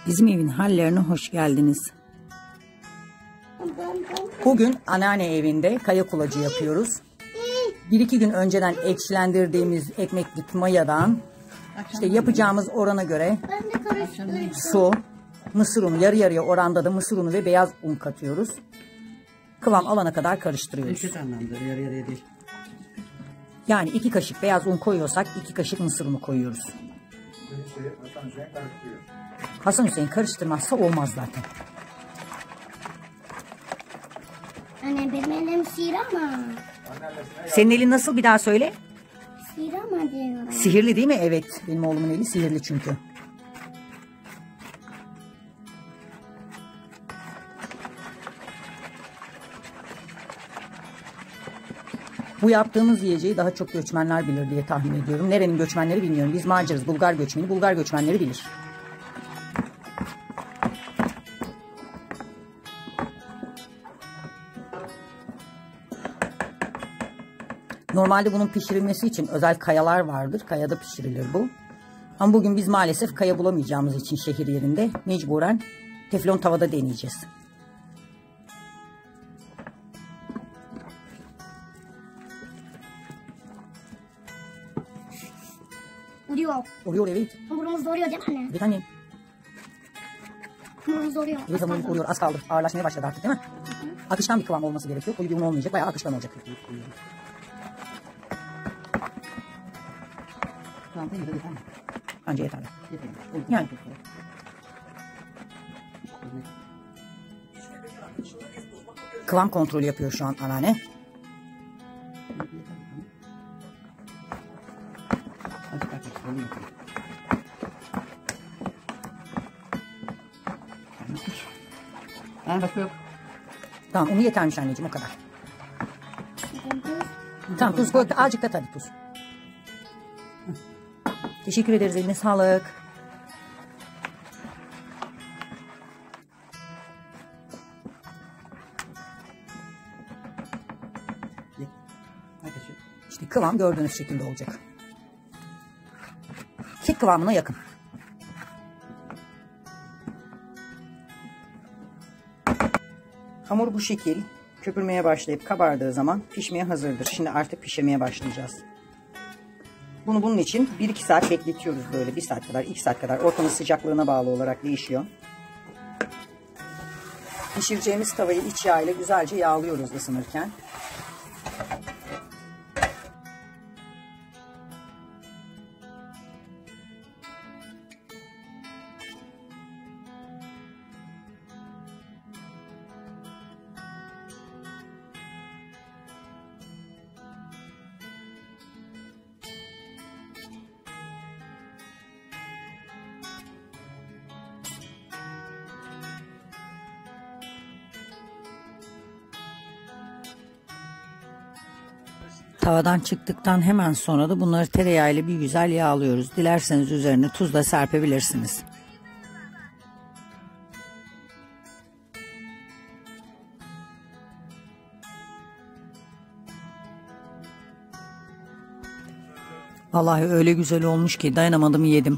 Bizim evin hallerine hoş geldiniz. Bugün anneanne evinde kaya kulacı yapıyoruz. 1-2 gün önceden ekşilendirdiğimiz ekmeklik mayadan işte yapacağımız orana göre su, mısır unu, yarı yarıya oranda da mısır unu ve beyaz un katıyoruz. Kıvam alana kadar karıştırıyoruz. Eşit anlamda yarı yarıya değil. Yani 2 kaşık beyaz un koyuyorsak 2 kaşık mısır unu koyuyoruz. Hasan Hüseyin karıştırmazsa olmaz zaten. Anne benim elim sihir ama. Senin elin nasıl, bir daha söyle. Sihir ama diyorum. Sihirli değil mi? Evet. Benim oğlumun eli sihirli çünkü. Bu yaptığımız yiyeceği daha çok göçmenler bilir diye tahmin ediyorum. Nerenin göçmenleri bilmiyorum. Biz Macarız. Bulgar göçmeni. Bulgar göçmenleri bilir. Normalde bunun pişirilmesi için özel kayalar vardır. Kayada pişirilir bu. Ama bugün biz maalesef kaya bulamayacağımız için şehir yerinde mecburen teflon tavada deneyeceğiz. Vuruyor. Oluyor evet. Hamurumuz doğruyor değil mi anne? Evet annem. Hamurumuz doğruyor. Evet hamurumuz oluyor. Az kaldı. Ağırlaşmaya başladı artık değil mi? Akışkan bir kıvam olması gerekiyor. Koyu bir un olmayacak. Bayağı akışkan olacak. Tamam değil mi? Tamam. Anca yeterli. Yani. Kıvam kontrolü yapıyor şu an anneanne. Başka yok. Tamam, onu yetermiş anneciğim, o kadar. Tamam, tuz koy. Azıcık da tabii tuz. Teşekkür ederiz, eline sağlık. İşte kıvam gördüğünüz şekilde olacak. Kek kıvamına yakın. Hamur bu şekil köpürmeye başlayıp kabardığı zaman pişmeye hazırdır. Şimdi artık pişirmeye başlayacağız. Bunu bunun için 1-2 saat bekletiyoruz böyle. 1 saat kadar, 2 saat kadar. Ortamın sıcaklığına bağlı olarak değişiyor. Pişireceğimiz tavayı iç yağ ile güzelce yağlıyoruz ısınırken. Tavadan çıktıktan hemen sonra da bunları tereyağıyla bir güzel yağlıyoruz. Dilerseniz üzerine tuz da serpebilirsiniz. Vallahi öyle güzel olmuş ki dayanamadım, yedim.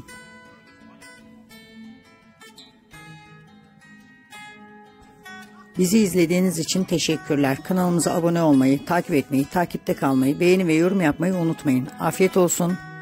Bizi izlediğiniz için teşekkürler. Kanalımıza abone olmayı, takip etmeyi, takipte kalmayı, beğeni ve yorum yapmayı unutmayın. Afiyet olsun.